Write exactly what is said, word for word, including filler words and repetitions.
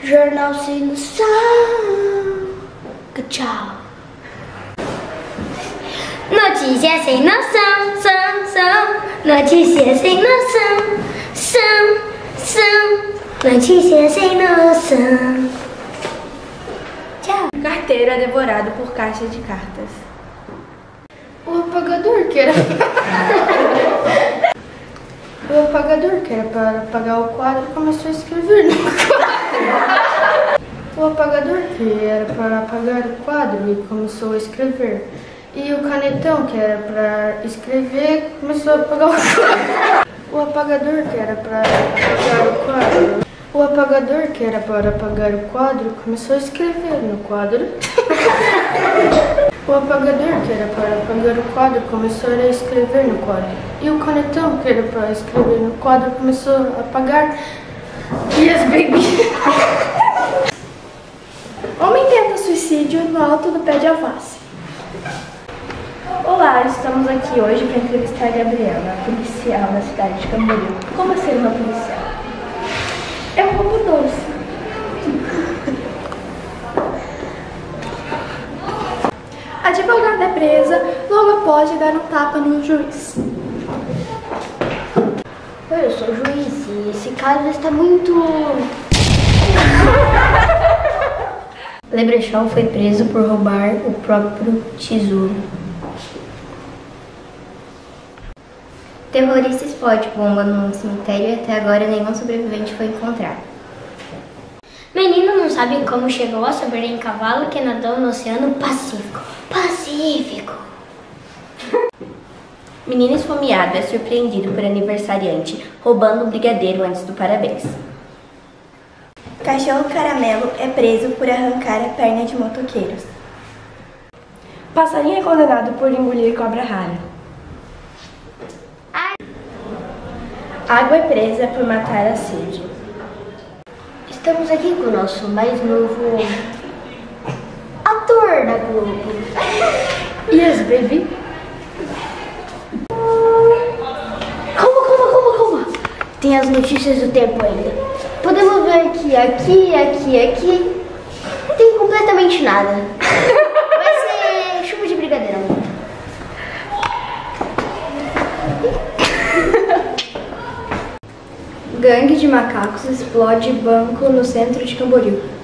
Jornal sem noção. Tchau. Notícias sem noção, são, são. Notícias sem noção, são, são. Notícias sem noção. Tchau. Carteiro é devorado por caixa de cartas. O apagador que era... o apagador que era para apagar o quadro começou a escrever no quadro. O apagador que era para apagar o quadro e começou a escrever. E o canetão que era para escrever começou a apagar o quadro. O apagador que era para apagar o quadro. O apagador que era para apagar o quadro começou a escrever no quadro. O apagador que era para apagar o quadro começou a escrever no quadro. E o canetão que era para escrever no quadro começou a apagar. Yes, baby! Homem tenta suicídio no alto do pé de alface. Olá, estamos aqui hoje para entrevistar a Gabriela, a policial da cidade de Camboriú. Como é ser uma policial? É um pouco doce. A advogada é presa logo após de dar um tapa no juiz. Oi, eu sou o juiz e esse caso está muito... Lebrechal foi preso por roubar o próprio tesouro. Terrorista explode bomba num cemitério e até agora nenhum sobrevivente foi encontrado. Menino não sabe como chegou a subir em cavalo que nadou no Oceano Pacífico. Pacífico! Menino esfomeado é surpreendido por aniversariante roubando um brigadeiro antes do parabéns. Cachorro caramelo é preso por arrancar a perna de motoqueiros. Passarinho é condenado por engolir cobra rara. Água é presa por matar a sede. Estamos aqui com o nosso mais novo ator da Globo. Yes, baby! Calma, calma, calma, calma. Tem as notícias do tempo ainda. Podemos ver que aqui, aqui, aqui não tem completamente nada. Vai ser chuva de brigadeiro. Gangue de macacos explode banco no centro de Camboriú.